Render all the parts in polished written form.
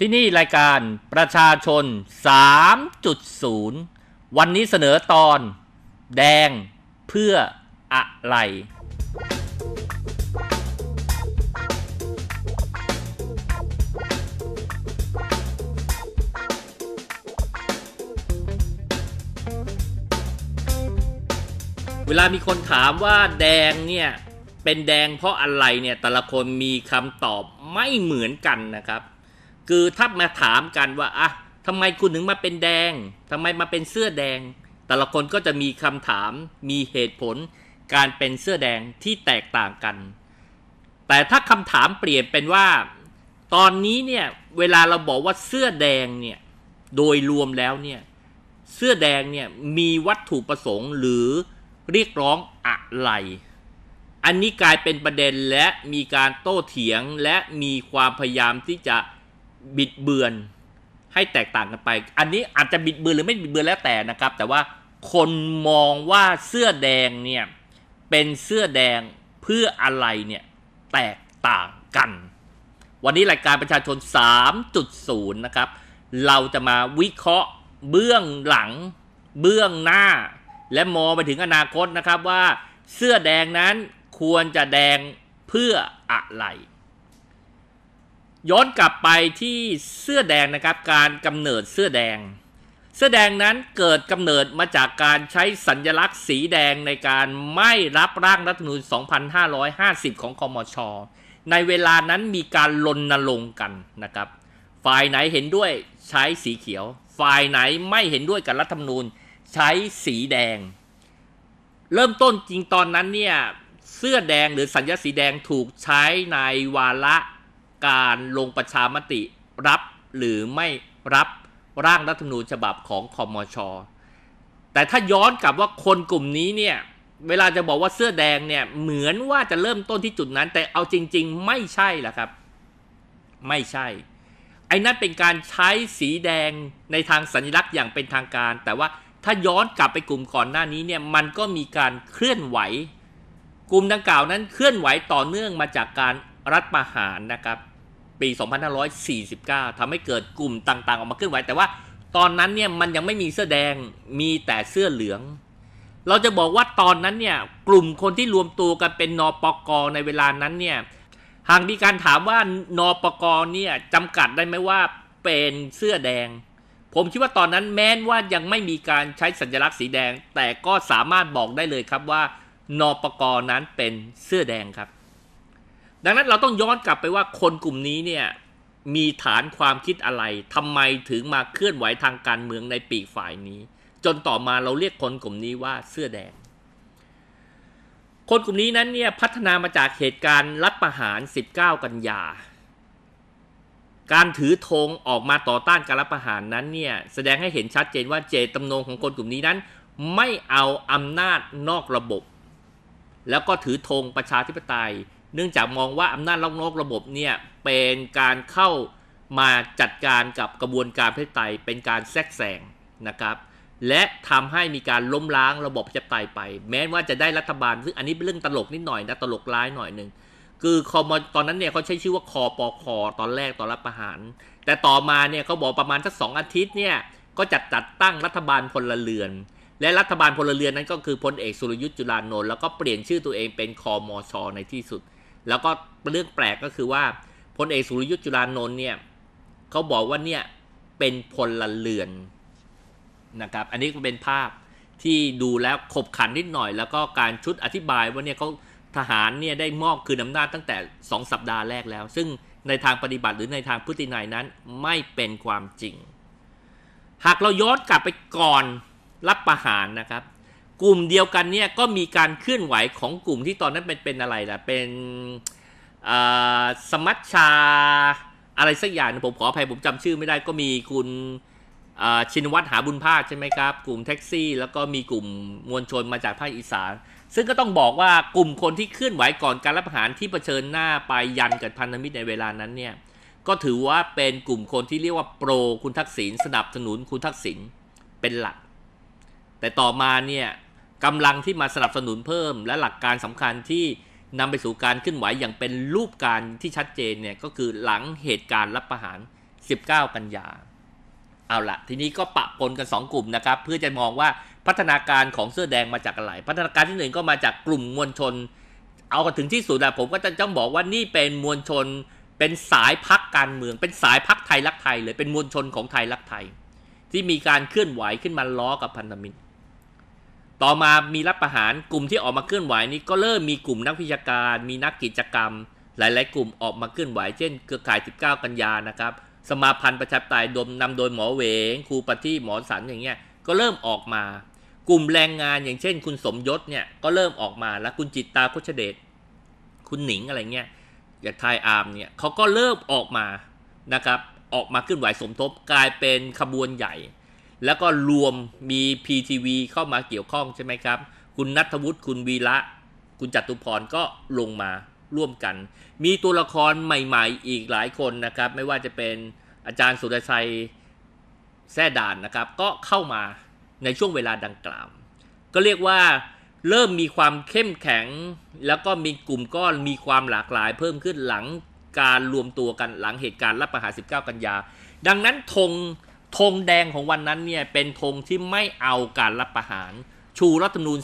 ที่นี่รายการประชาชน 3.0 วันนี้เสนอตอนแดงเพื่ออะไรเวลามีคนถามว่าแดงเนี่ยเป็นแดงเพราะอะไรเนี่ยแต่ละคนมีคำตอบไม่เหมือนกันนะครับคือถ้ามาถามกันว่าทำไมคุณถึงมาเป็นแดงทำไมมาเป็นเสื้อแดงแต่ละคนก็จะมีคำถามมีเหตุผลการเป็นเสื้อแดงที่แตกต่างกันแต่ถ้าคำถามเปลี่ยนเป็นว่าตอนนี้เนี่ยเวลาเราบอกว่าเสื้อแดงเนี่ยโดยรวมแล้วเนี่ยเสื้อแดงเนี่ยมีวัตถุประสงค์หรือเรียกร้องอะไรอันนี้กลายเป็นประเด็นและมีการโต้เถียงและมีความพยายามที่จะบิดเบือนให้แตกต่างกันไปอันนี้อาจจะบิดเบือนหรือไม่บิดเบือนแล้วแต่นะครับแต่ว่าคนมองว่าเสื้อแดงเนี่ยเป็นเสื้อแดงเพื่ออะไรเนี่ยแตกต่างกันวันนี้รายการประชาชน 3.0 นะครับเราจะมาวิเคราะห์เบื้องหลังเบื้องหน้าและมองไปถึงอนาคตนะครับว่าเสื้อแดงนั้นควรจะแดงเพื่ออะไรย้อนกลับไปที่เสื้อแดงนะครับการกำเนิดเสื้อแดงนั้นเกิดกำเนิดมาจากการใช้สัญลักษณ์สีแดงในการไม่รับร่างรัฐธรรมนูญ 2550 ของคมช.ในเวลานั้นมีการรณรงค์กันนะครับฝ่ายไหนเห็นด้วยใช้สีเขียวฝ่ายไหนไม่เห็นด้วยกับรัฐธรรมนูญใช้สีแดงเริ่มต้นจริงตอนนั้นเนี่ยเสื้อแดงหรือสัญลักษณ์สีแดงถูกใช้ในวาระการลงประชามติรับหรือไม่รับร่างรัฐธรรมนูญฉบับของคมช.แต่ถ้าย้อนกลับว่าคนกลุ่มนี้เนี่ยเวลาจะบอกว่าเสื้อแดงเนี่ยเหมือนว่าจะเริ่มต้นที่จุดนั้นแต่เอาจริงๆไม่ใช่ล่ะครับไม่ใช่ไอ้นั่นเป็นการใช้สีแดงในทางสัญลักษณ์อย่างเป็นทางการแต่ว่าถ้าย้อนกลับไปกลุ่มก่อนหน้านี้เนี่ยมันก็มีการเคลื่อนไหวกลุ่มดังกล่าวนั้นเคลื่อนไหวต่อเนื่องมาจากการรัฐประหารนะครับปี 2549 ทำให้เกิดกลุ่มต่างๆออกมาเคลื่อนไหวแต่ว่าตอนนั้นเนี่ยมันยังไม่มีเสื้อแดงมีแต่เสื้อเหลืองเราจะบอกว่าตอนนั้นเนี่ยกลุ่มคนที่รวมตัวกันเป็นนปก.ในเวลานั้นเนี่ยหากมีการถามว่านปก.เนี่ยจำกัดได้ไหมว่าเป็นเสื้อแดงผมคิดว่าตอนนั้นแม้ว่ายังไม่มีการใช้สัญลักษณ์สีแดงแต่ก็สามารถบอกได้เลยครับว่านปก.นั้นเป็นเสื้อแดงครับดังนั้นเราต้องย้อนกลับไปว่าคนกลุ่มนี้เนี่ยมีฐานความคิดอะไรทำไมถึงมาเคลื่อนไหวทางการเมืองในปีกฝ่ายนี้จนต่อมาเราเรียกคนกลุ่มนี้ว่าเสื้อแดงคนกลุ่มนี้นั้นเนี่ยพัฒนามาจากเหตุการณ์รัฐประหาร 19 กันยาการถือธงออกมาต่อต้านการรัฐประหารนั้นเนี่ยแสดงให้เห็นชัดเจนว่าเจตจำนงของคนกลุ่มนี้นั้นไม่เอาอำนาจนอกระบบแล้วก็ถือธงประชาธิปไตยเนื่องจากมองว่าอำนาจนอกระบบเนี่ยเป็นการเข้ามาจัดการกับกระบวนการประชาธิปไตยเป็นการแทรกแซงนะครับและทำให้มีการล้มล้างระบบประชาธิปไตยไปแม้ว่าจะได้รัฐบาลซึ่งอันนี้เป็นเรื่องตลกนิดหน่อยนะตลกร้ายหน่อยนึงคือตอนนั้นเนี่ยเขาใช้ชื่อว่าคปค.ตอนแรกตอนรัฐประหารแต่ต่อมาเนี่ยเขาบอกประมาณสัก2 อาทิตย์เนี่ยก็จัดตั้งรัฐบาลพลเรือนและรัฐบาลพลเรือนนั้นก็คือพลเอกสุรยุทธ์จุลานนท์แล้วก็เปลี่ยนชื่อตัวเองเป็นคมช.ในที่สุดแล้วก็เรื่องแปลกก็คือว่าพลเอกสุรยุทธ์จุลานนท์เนี่ยเขาบอกว่าเนี่ยเป็นพลเรือนนะครับอันนี้ก็เป็นภาพที่ดูแล้วขบขันนิดหน่อยแล้วก็การชุดอธิบายว่าเนี่ยเขาทหารเนี่ยได้มอบคืนอำนาจตั้งแต่2 สัปดาห์แรกแล้วซึ่งในทางปฏิบัติหรือในทางพฤตินัยนั้นไม่เป็นความจริงหากเราย้อนกลับไปก่อนรัฐประหารนะครับกลุ่มเดียวกันเนี่ยก็มีการเคลื่อนไหวของกลุ่มที่ตอนนั้นเป็นอะไรล่ะเป็นสมัชชาอะไรสักอย่างผมขออภัยผมจำชื่อไม่ได้ก็มีคุณชินวัตรหาบุญภาคใช่ไหมครับกลุ่มแท็กซี่แล้วก็มีกลุ่มมวลชนมาจากภาคอีสานซึ่งก็ต้องบอกว่ากลุ่มคนที่เคลื่อนไหวก่อนการรัฐประหารที่เผชิญหน้าไปยันกับพันธมิตรในเวลานั้นเนี่ยก็ถือว่าเป็นกลุ่มคนที่เรียกว่าโปรคุณทักษิณสนับสนุนคุณทักษิณเป็นหลักแต่ต่อมาเนี่ยกำลังที่มาสนับสนุนเพิ่มและหลักการสำคัญที่นำไปสู่การเคลื่อนไหวอย่างเป็นรูปการที่ชัดเจนเนี่ยก็คือหลังเหตุการณ์รัฐประหาร 19 กันยาเอาละทีนี้ก็ปะปนกัน2กลุ่มนะครับเพื่อจะมองว่าพัฒนาการของเสื้อแดงมาจากอะไรพัฒนาการที่1ก็มาจากกลุ่มมวลชนเอาถึงที่สุดผมก็จะต้องบอกว่านี่เป็นมวลชนเป็นสายพรรคการเมืองเป็นสายพรรคไทยรักไทยเลยเป็นมวลชนของไทยรักไทยที่มีการเคลื่อนไหวขึ้นมาล้อกับพันธมิตรต่อมามีรัฐประหารกลุ่มที่ออกมาเคลื่อนไหวนี้ก็เริ่มมีกลุ่มนักวิชาการมีนักกิจกรรมหลายๆกลุ่มออกมาเคลื่อนไหวเช่นเครือข่าย19 กันยานะครับสมาพันธ์ประชาธิปไตยนำโดยหมอเหวงครูปฏิหมอสันอย่างเงี้ยก็เริ่มออกมากลุ่มแรงงานอย่างเช่นคุณสมยศเนี่ยก็เริ่มออกมาแล้วคุณจิตตาโคชเดชคุณหนิงอะไรเงี้ยอย่างไทยอาร์มเนี่ยเขาก็เริ่มออกมานะครับออกมาเคลื่อนไหวสมทบกลายเป็นขบวนใหญ่แล้วก็รวมมี PTV เข้ามาเกี่ยวข้องใช่ไหมครับคุณณัฐวุฒิคุณวีระคุณจตุพรก็ลงมาร่วมกันมีตัวละครใหม่ๆอีกหลายคนนะครับไม่ว่าจะเป็นอาจารย์สุรชัยแซ่ด่านนะครับก็เข้ามาในช่วงเวลาดังกล่าวก็เรียกว่าเริ่มมีความเข้มแข็งแล้วก็มีกลุ่มก้อนมีความหลากหลายเพิ่มขึ้นหลังการรวมตัวกันหลังเหตุการณ์รัฐประหาร19 กันยาดังนั้นธงแดงของวันนั้นเนี่ยเป็นธงที่ไม่เอาการรัฐประหารชูรัฐธรรมนูญ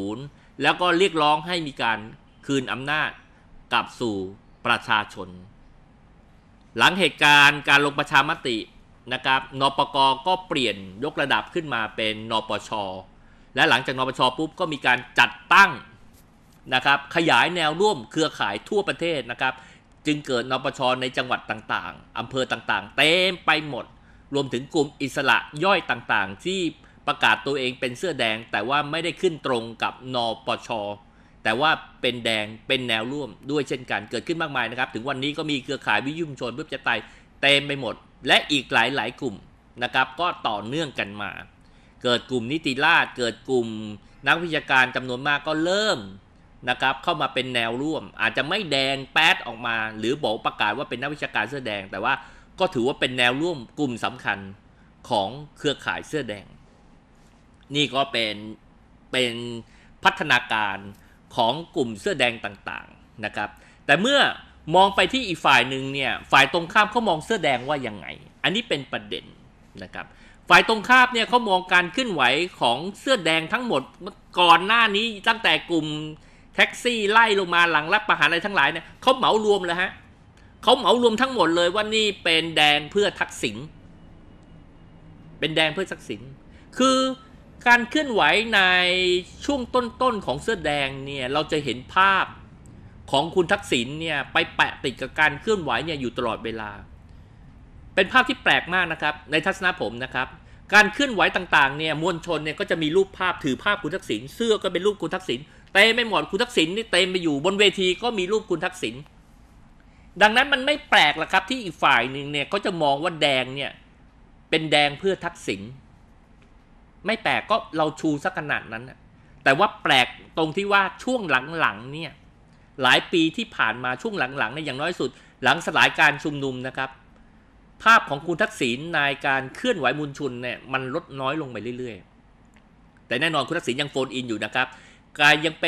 40 แล้วก็เรียกร้องให้มีการคืนอำนาจกลับสู่ประชาชนหลังเหตุการณ์การลงประชามตินะครับนปก.ก็เปลี่ยนยกระดับขึ้นมาเป็นนปช.และหลังจากนปช.ปุ๊บก็มีการจัดตั้งนะครับขยายแนวร่วมเครือข่ายทั่วประเทศนะครับจึงเกิดนปช.ในจังหวัดต่างๆอำเภอต่างๆเต็มไปหมดรวมถึงกลุ่มอิสระย่อยต่างๆที่ประกาศตัวเองเป็นเสื้อแดงแต่ว่าไม่ได้ขึ้นตรงกับนปช.แต่ว่าเป็นแดงเป็นแนวร่วมด้วยเช่นกันเกิดขึ้นมากมายนะครับถึงวันนี้ก็มีเครือข่ายวิทยุชุมชนเพื่อประชาธิปไตยเต็มไปหมดและอีกหลายๆกลุ่มนะครับก็ต่อเนื่องกันมาเกิดกลุ่มนิติราษฎร์เกิดกลุ่มนักวิชาการจำนวนมากก็เริ่มนะครับเข้ามาเป็นแนวร่วมอาจจะไม่แดงแป๊ดออกมาหรือบอกประกาศว่าเป็นนักวิชาการเสื้อแดงแต่ว่าก็ถือว่าเป็นแนวร่วมกลุ่มสำคัญของเครือข่ายเสื้อแดงนี่ก็เป็นพัฒนาการของกลุ่มเสื้อแดงต่างๆนะครับแต่เมื่อมองไปที่อีกฝ่ายหนึ่งเนี่ยฝ่ายตรงข้ามเขามองเสื้อแดงว่ายังไงอันนี้เป็นประเด็นนะครับฝ่ายตรงข้ามเนี่ยเขามองการเคลื่อนไหวของเสื้อแดงทั้งหมดก่อนหน้านี้ตั้งแต่กลุ่มแท็กซี่ไล่ลงมาหลังรัฐประหารอะไรทั้งหลายเนี่ยเขาเหมารวมเลยฮะเขาเหมารวมทั้งหมดเลยว่านี่เป็นแดงเพื่อทักษิณเป็นแดงเพื่อทักษิณคือการเคลื่อนไหวในช่วงต้นๆของเสื้อแดงเนี่ยเราจะเห็นภาพของคุณทักษิณเนี่ยไปแปะติดกับการเคลื่อนไหวเนี่ยอยู่ตลอดเวลาเป็นภาพที่แปลกมากนะครับในทัศนะผมนะครับการเคลื่อนไหวต่างๆเนี่ยมวลชนเนี่ยก็จะมีรูปภาพถือภาพคุณทักษิณเสื้อก็เป็นรูปคุณทักษิณเต็มไปหมดคุณทักษิณนี่เต็มไปอยู่บนเวทีก็มีรูปคุณทักษิณดังนั้นมันไม่แปลกหรอกครับที่อีกฝ่ายหนึ่งเนี่ยเขาจะมองว่าแดงเนี่ยเป็นแดงเพื่อทักษิณไม่แปลกก็เราชูสักขนาดนั้นแต่ว่าแปลกตรงที่ว่าช่วงหลังๆเนี่ยหลายปีที่ผ่านมาช่วงหลังๆเนี่ยอย่างน้อยสุดหลังสลายการชุมนุมนะครับภาพของคุณทักษิณในการเคลื่อนไหวมวลชนเนี่ยมันลดน้อยลงไปเรื่อยๆแต่แน่นอนคุณทักษิณยังโฟนอินอยู่นะครับกายยัง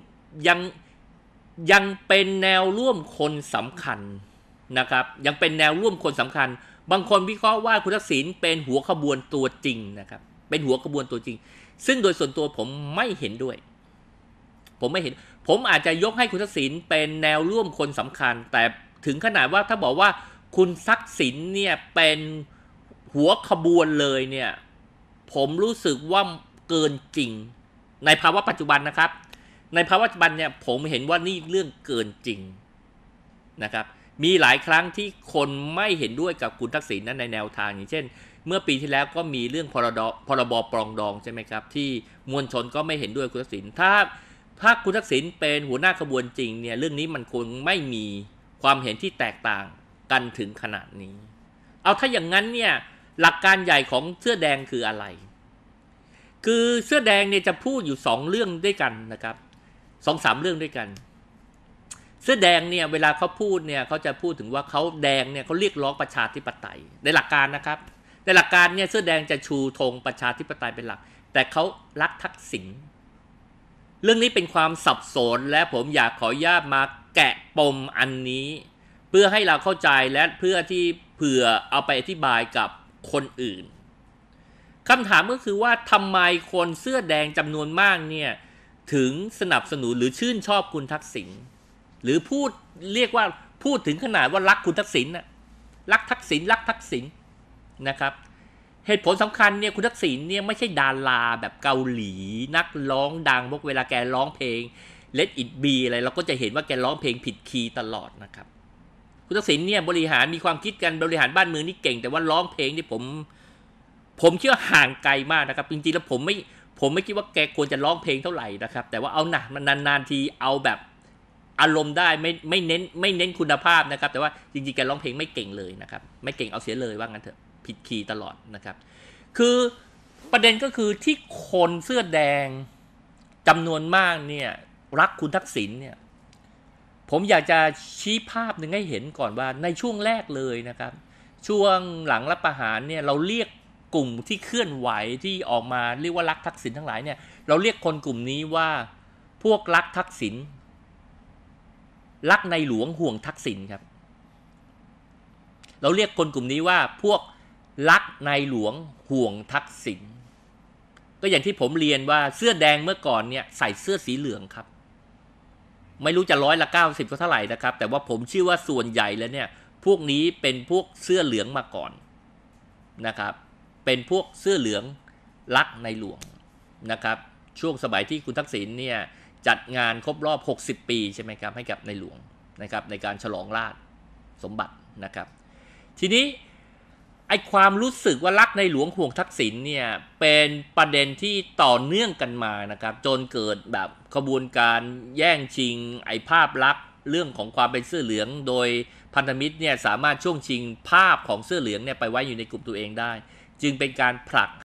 เป็นแนวร่วมคนสำคัญนะครับยังเป็นแนวร่วมคนสำคัญบางคนวิเคราะห์ว่าคุณทักษิณเป็นหัวขบวนตัวจริงนะครับเป็นหัวขบวนตัวจริงซึ่งโดยส่วนตัวผมไม่เห็นด้วยผมอาจจะยกให้คุณทักษิณเป็นแนวร่วมคนสำคัญแต่ถึงขนาดว่าถ้าบอกว่าคุณทักษิณเนี่ยเป็นหัวขบวนเลยเนี่ยผมรู้สึกว่าเกินจริงในภาวะปัจจุบันนะครับในภาวะปัจจุบันเนี่ยผมเห็นว่านี่เรื่องเกินจริงนะครับมีหลายครั้งที่คนไม่เห็นด้วยกับคุณทักษิณนั้นในแนวทางอย่างเช่นเมื่อปีที่แล้วก็มีเรื่องพรบปรองดองใช่ไหมครับที่มวลชนก็ไม่เห็นด้วยคุณทักษิณถ้าคุณทักษิณเป็นหัวหน้าขบวนจริงเนี่ยเรื่องนี้มันคงไม่มีความเห็นที่แตกต่างกันถึงขนาดนี้เอาถ้าอย่างนั้นเนี่ยหลักการใหญ่ของเสื้อแดงคืออะไรคือเสื้อแดงเนี่ยจะพูดอยู่2เรื่องด้วยกันนะครับ 2-3 เรื่องด้วยกันเสื้อแดงเนี่ยเวลาเขาพูดเนี่ยเขาจะพูดถึงว่าเขาแดงเนี่ยเขาเรียกร้องประชาธิปไตยในหลักการนะครับในหลักการเนี่ยเสื้อแดงจะชูธงประชาธิปไตยเป็นหลักแต่เขารักทักษิณเรื่องนี้เป็นความสับสนและผมอยากขออนุญาตมาแกะปมอันนี้เพื่อให้เราเข้าใจและเพื่อที่เผื่อเอาไปอธิบายกับคนอื่นคำถามก็คือว่าทำไมคนเสื้อแดงจำนวนมากเนี่ยถึงสนับสนุนหรือชื่นชอบคุณทักษิณหรือเรียกว่าพูดถึงขนาดว่ารักคุณทักษิณนะรักทักษิณนะครับเหตุผลสำคัญเนี่ยคุณทักษิณเนี่ยไม่ใช่ดาราแบบเกาหลีนักร้องดังพวกเวลาแกร้องเพลง Let It Be อะไรเราก็จะเห็นว่าแกร้องเพลงผิดคีย์ตลอดนะครับคุณทักษิณเนี่ยบริหารมีความคิดกันบริหารบ้านเมืองนี่เก่งแต่ว่าร้องเพลงนี่ผมเชื่อห่างไกลมากนะครับจริงๆแล้วผมไม่คิดว่าแกควรจะร้องเพลงเท่าไหร่นะครับแต่ว่าเอาหนักมันนานๆทีเอาแบบอารมณ์ได้ไม่เน้นคุณภาพนะครับแต่ว่าจริงๆแกร้องเพลงไม่เก่งเลยนะครับไม่เก่งเอาเสียเลยว่างั้นเถอะผิดคีย์ตลอดนะครับคือประเด็นก็คือที่คนเสื้อแดงจำนวนมากเนี่ยรักคุณทักษิณเนี่ยผมอยากจะชี้ภาพหนึ่งให้เห็นก่อนว่าในช่วงแรกเลยนะครับช่วงหลังรัฐประหารเนี่ยเราเรียกกลุ่มที่เคลื่อนไหวที่ออกมาเรียกว่ารักทักษิณทั้งหลายเนี่ยเราเรียกคนกลุ่มนี้ว่าพวกรักทักษิณรักในหลวงห่วงทักษิณครับเราเรียกคนกลุ่มนี้ว่าพวกรักในหลวงห่วงทักษิณก็อย่างที่ผมเรียนว่าเสื้อแดงเมื่อก่อนเนี่ยใส่เสื้อสีเหลืองครับไม่รู้จะ90%ก็เท่าไหร่นะครับแต่ว่าผมเชื่อว่าส่วนใหญ่แล้วเนี่ยพวกนี้เป็นพวกเสื้อเหลืองมาก่อนนะครับเป็นพวกเสื้อเหลืองรักในหลวงนะครับช่วงสมัยที่คุณทักษิณเนี่ยจัดงานครบรอบ60 ปีใช่ไหมครับให้กับในหลวงนะครับในการฉลองราชสมบัตินะครับทีนี้ไอความรู้สึกว่ารักในหลวงห่วงทักษิณเนี่ยเป็นประเด็นที่ต่อเนื่องกันมานะครับจนเกิดแบบขบวนการแย่งชิงไอภาพลักษณ์เรื่องของความเป็นเสื้อเหลืองโดยพันธมิตรเนี่ยสามารถช่วงชิงภาพของเสื้อเหลืองเนี่ยไปไว้อยู่ในกลุ่มตัวเองได้จึงเป็นการผลัก